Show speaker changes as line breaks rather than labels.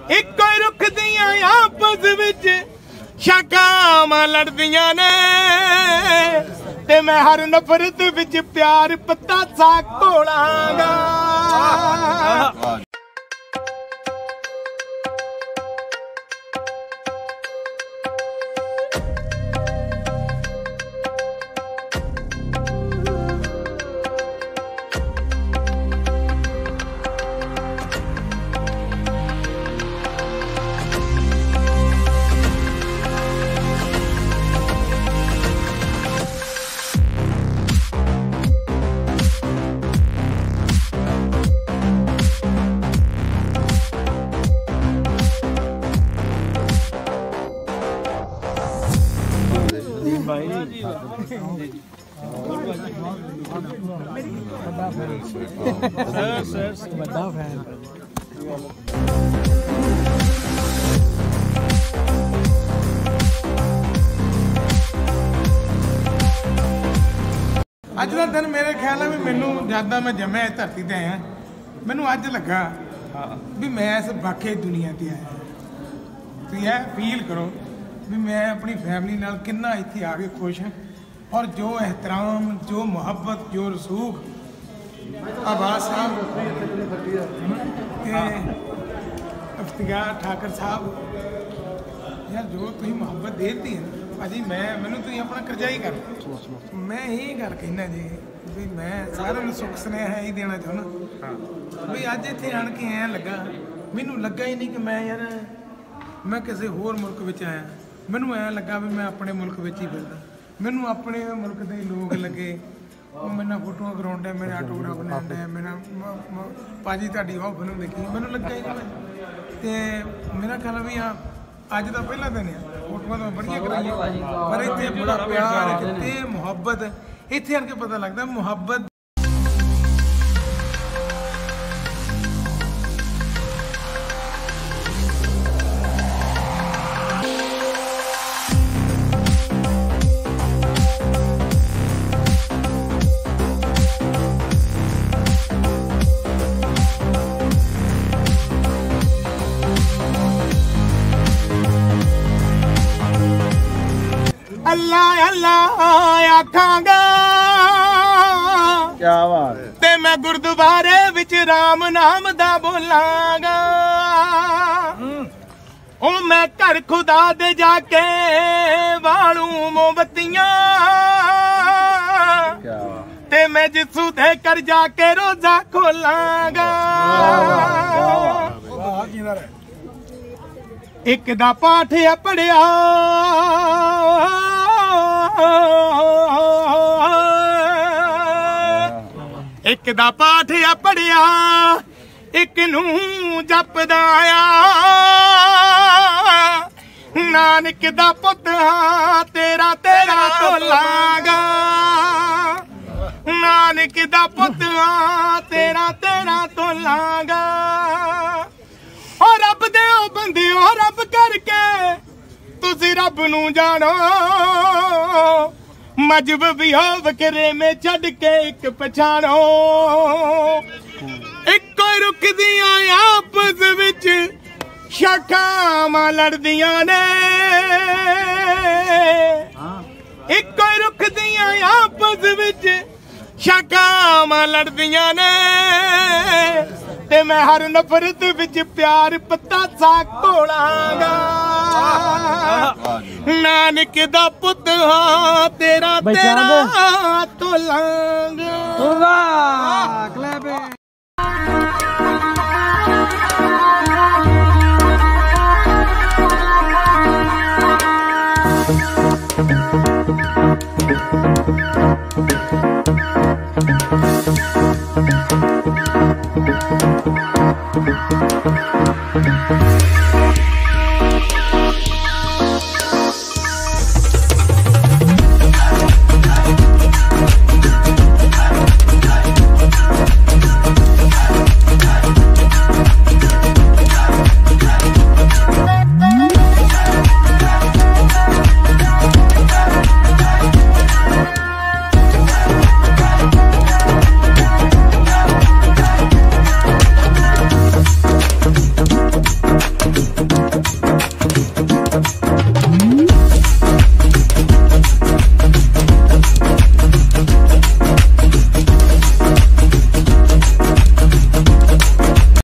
Eco रुख दियां आपस विच शाखावां लड़दियां ने ते मैं हर नफरत विच प्यार पत्ता सा घोलांगा। अज का दिन मेरे ख्याल है भी मैनू जदा मैं जम्मिया इस धरती ते आया मैनू अज लगा भी मैं इस वाकई दुनिया ते आया। तो यह फील करो भी मैं अपनी फैमिली नाल कितना इत्थे आके खुश हाँ और जो एहतराम जो मुहब्बत जो रसूख आवाज साहब इफ्तिखार ठाकर साहब यार जो तुम मुहब्बत देती है भाजी मैनू तुम अपना करजाई कर मैं यही गल कहना जी भी मैं सारे सुख स्नेह ही देना चाहना भी अज इत्थे आन के ऐ लगा मैनू लगा ही नहीं कि मैं यार मैं किसी होर मुल्क विच आया मैनू ऐ लगा भी मैं अपने मुल्क विच ही फिरदा मैनू अपने मुल्क के लोग लगे मैंने फोटो कराउंड है मेरा ऑटोग्राफ बनाउंड है मेरा भाजी तुहाडी वो फिल्म देखी मैनू लगा ही नहीं तो मेरा ख्याल भी हाँ अज का पहला दिन है फोटो तो बढ़िया कराई पर इतने बड़ा प्यार इतने मुहब्बत इतने आके पता लगता मुहब्बत। अल्लाह अल्लाह आखांगा क्या बात है ते मैं गुरुद्वारे विच राम नाम दा बोलांगा ओ मैं घर खुदा दे जाके वालू मोमबत्तियां ते मैं जिसू दे कर जाके रोजा खोलांगा। एक दा पाठ है पढ़िया एक दा पाठ है पढ़िया एक नू जपदा आया नानक दा पुत तेरा तेरा तोलांगा नानक दा पुत तेरा तेरा तोलांगा। और रब दे बंदे हो रब करके तुसी रब नू जानो मजहब भी हो वकरे में छड़ के एक पछाणो इको रुख दियां आपस विच शाखावां लड़दियां ने इको रुख दियां आपस विच शाखावां लड़दियां ने ते मैं हर नफरत विच प्यार पत्ता सा घोलांगा। नानक दा पुत हाँ तेरा तेरा तोलांगा।